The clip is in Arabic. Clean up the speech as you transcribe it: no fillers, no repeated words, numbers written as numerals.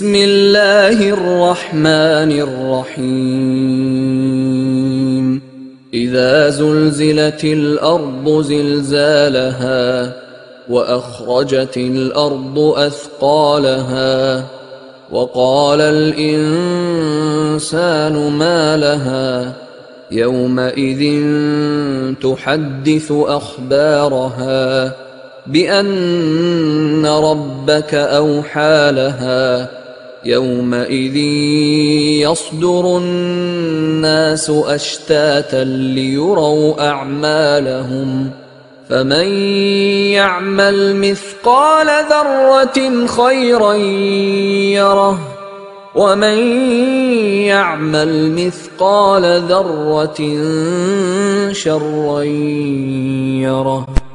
بسم الله الرحمن الرحيم إذا زلزلت الأرض زلزالها وأخرجت الأرض أثقالها وقال الإنسان ما لها يومئذ تحدث أخبارها بأن ربك أوحى لها يومئذ يصدر الناس أشتاتا ليروا أعمالهم فمن يعمل مثقال ذرة خيرا يره ومن يعمل مثقال ذرة شرا يره